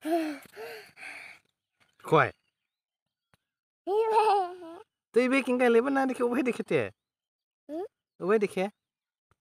Koi. तो ये king का लेबन ना देखे उबे देखे ते Hmm? उबे देखे